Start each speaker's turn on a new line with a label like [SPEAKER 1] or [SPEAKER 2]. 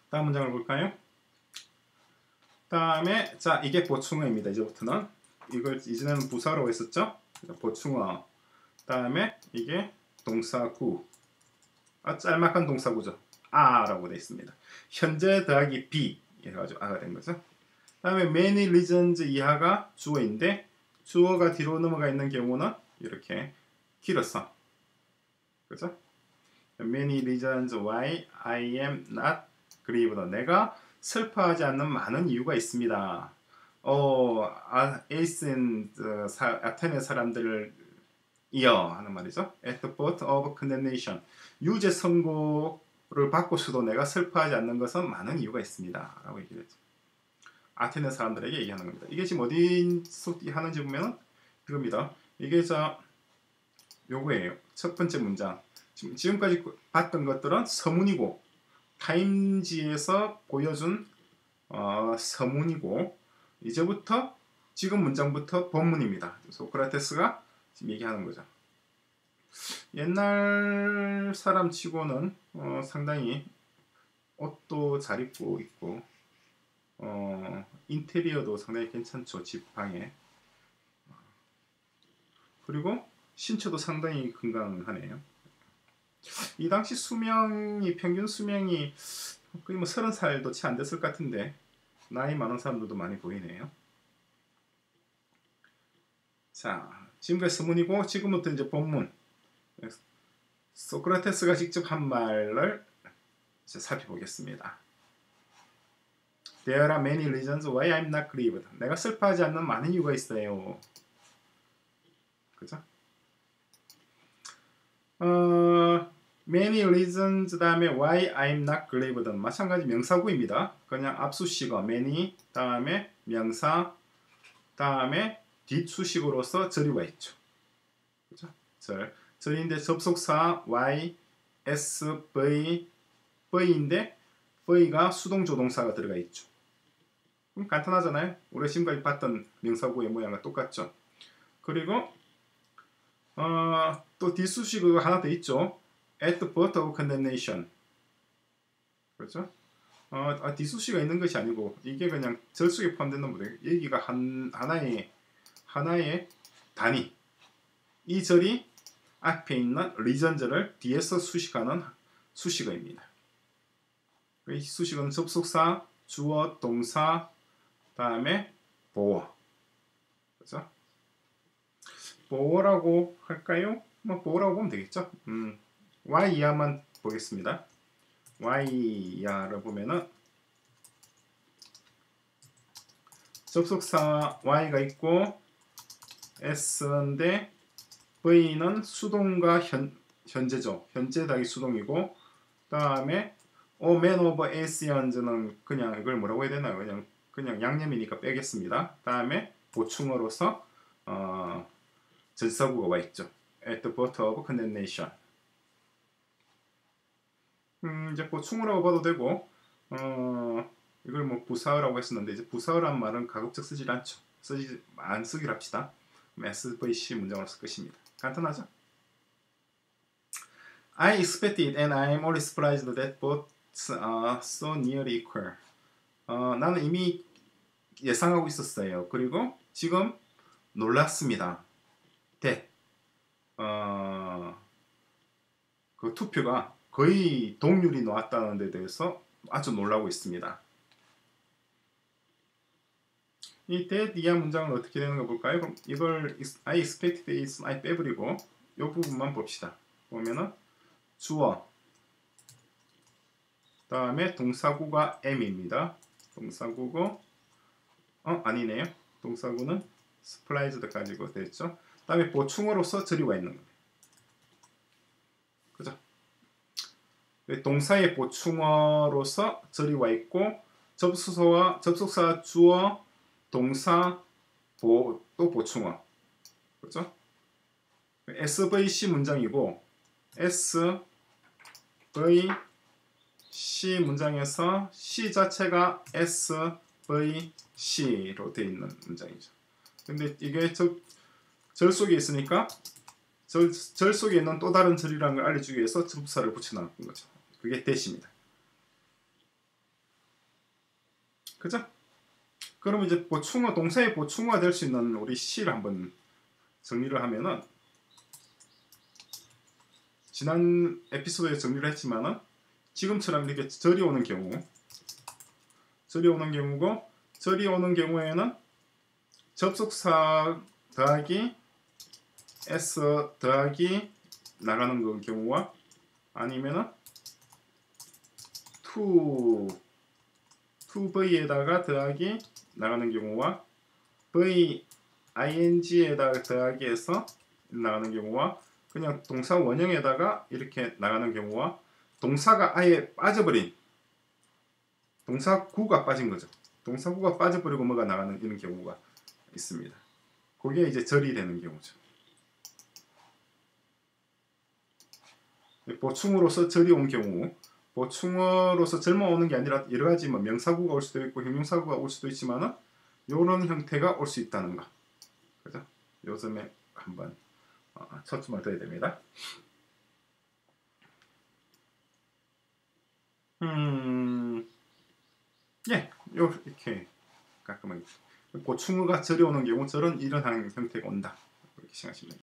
[SPEAKER 1] 다음 문장을 볼까요? 다음에 자 이게 보충어입니다. 이제부터는 이걸 이전에는 부사라고 했었죠. 보충어. 다음에 이게 동사구. 짤막한 동사구죠. 아라고 되어 있습니다. 현재 더하기 be 해가지고 아가 된 거죠. 다음에 many reasons 이하가 주어인데 주어가 뒤로 넘어가 있는 경우는 이렇게 길어서 그죠? Many reasons why I am not grieved. 내가 슬퍼하지 않는 많은 이유가 있습니다. 에이센스 아테네 사람들을 이어 하는 말이죠. At the point of condemnation. 유죄 선고를 받고서도 내가 슬퍼하지 않는 것은 많은 이유가 있습니다. 라고 얘기를 했죠. 아테네 사람들에게 얘기하는 겁니다. 이게 지금 어디서 하는지 보면 이겁니다. 이게 요거예요. 첫 번째 문장. 지금까지 봤던 것들은 서문이고 타임지에서 보여준 서문이고 이제부터 지금 문장부터 본문입니다. 소크라테스가 지금 얘기하는 거죠. 옛날 사람 치고는 상당히 옷도 잘 입고 있고 인테리어도 상당히 괜찮죠. 집 방에. 그리고 신체도 상당히 건강하네요. 이 당시 평균 수명이 거의 뭐 30살도 채 안 됐을 것 같은데 나이 많은 사람들도 많이 보이네요. 자, 지금까지 서문이고 지금부터 이제 본문. 소크라테스가 직접 한 말을 이제 살펴보겠습니다. There are many reasons why I'm not grieved. 내가 슬퍼하지 않는 많은 이유가 있어요. 그죠? many reasons 다음에 why I'm not grieved 마찬가지 명사구입니다. 그냥 앞수식어 many 다음에 명사 다음에 뒷수식으로서 절이 와 있죠. 그죠? 절인데 접속사 y, s, v, v인데 v가 수동조동사가 들어가 있죠. 그럼 간단하잖아요. 우리 지금까지 봤던 명사구의 모양과 똑같죠. 그리고 또 뒷수식어가 하나 더 있죠. At the point of condemnation. 그렇죠? 뒷수식어가 있는 것이 아니고 이게 그냥 절 속에 포함되는 거예요. 여기가 하나의 단위. 이 절이 앞에 있는 리전절을 뒤에서 수식하는 수식어입니다. 이 수식어는 접속사, 주어, 동사, 다음에 보어. 그렇죠? 보어라고 할까요? 뭐 보어라고 보면 되겠죠. y 이하만 보겠습니다. y 이하를 보면은 접속사 y가 있고 s인데 v는 수동과 현재죠. 현재 더하기 수동이고 다음에 man over asians는 그냥 이걸 뭐라고 해야 되나요? 그냥 양념이니까 빼겠습니다. 다음에 보충어로서 전사구가 와 있죠. At the point of condemnation. 이제 보충어라고 봐도 되고 이걸 뭐 부사어라고 했었는데 이제 부사어란 말은 가급적 쓰질 않죠. 안 쓰기로 합시다. SVC 문장으로 쓸 것입니다. 간단하죠? I expected and I am only surprised that both are so nearly equal. 나는 이미 예상하고 있었어요. 그리고 지금 놀랐습니다. that 그 투표가 거의 동률이 나왔다는 데 대해서 아주 놀라고 있습니다. 이 that 이하 문장은 어떻게 되는 거 볼까요? 그럼 이걸 I expected is I 빼버리고 이 부분만 봅시다. 보면은 주어 다음에 동사구가 am입니다. 동사구고 아니네요. 동사구는 surprised 가지고 됐죠. 다음에 보충어로서 절이 와 있는 겁니다. 그죠? 동사의 보충어로서 절이 와 있고 접속사 주어 동사 또 보충어 그렇죠? SVC 문장이고 SVC 문장에서 C 자체가 SVC로 되어 있는 문장이죠. 근데 이게 절 속에 있으니까 절 속에 있는 또 다른 절이라는 걸 알려주기 위해서 접속사를 붙여놨던 거죠. 그게 that입니다. 그죠? 그럼 이제 보충어, 동사의 보충어가 될 수 있는 우리 시를 한번 정리를 하면은, 지난 에피소드에 정리를 했지만은 지금처럼 이렇게 절이 오는 경우고, 절이 오는 경우에는 접속사 더하기 s 더하기 나가는 경우와, 아니면은 to v에다가 더하기 나가는 경우와, v ing에다가 더하기 해서 나가는 경우와, 그냥 동사 원형에다가 이렇게 나가는 경우와, 동사가 아예 빠져버린, 동사구가 빠진 거죠. 동사구가 빠져버리고 뭐가 나가는 이런 경우가 있습니다. 그게 이제 절이 되는 경우죠. 보충으로서 절이 온 경우, 보충어로서 절만 오는 게 아니라 여러 가지 뭐 명사구가 올 수도 있고 형용사구가 올 수도 있지만은 이런 형태가 올 수 있다는 거, 그죠? 요 점에 한번 초점을 둬야 됩니다. 예, 이렇게 깔끔하게 보충어가 절이 오는 경우, 절은 이런 형태가 온다, 이렇게 생각하시면 됩니다.